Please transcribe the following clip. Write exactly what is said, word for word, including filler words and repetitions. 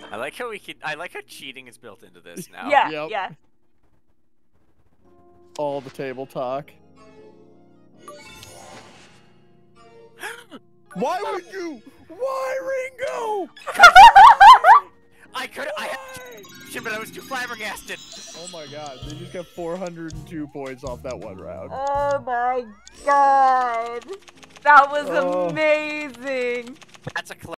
I like how we can. I like how cheating is built into this now. Yeah, Yep. yeah. All the table talk. Why would you? Why, Ringo? I could. I. Shit, but I was too flabbergasted. Oh my god, they just got four hundred two points off that one round. Oh my god. That was Oh. amazing. That's a.